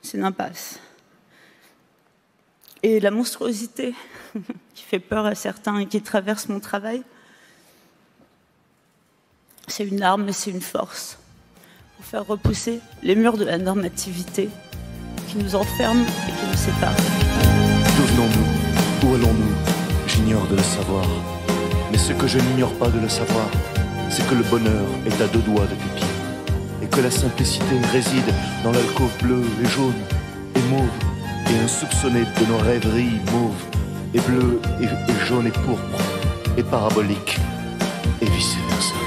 C'est une impasse. Et la monstruosité qui fait peur à certains et qui traverse mon travail, c'est une arme, mais c'est une force pour faire repousser les murs de la normativité qui nous enferment et qui nous séparent. D'où venons-nous? Où allons-nous? J'ignore de le savoir. Mais ce que je n'ignore pas de le savoir, c'est que le bonheur est à 2 doigts de pipi. Et que la simplicité réside dans l'alcôve bleue et jaune et mauve et insoupçonnée de nos rêveries mauves et bleues et jaunes et pourpres et paraboliques et vice-versa.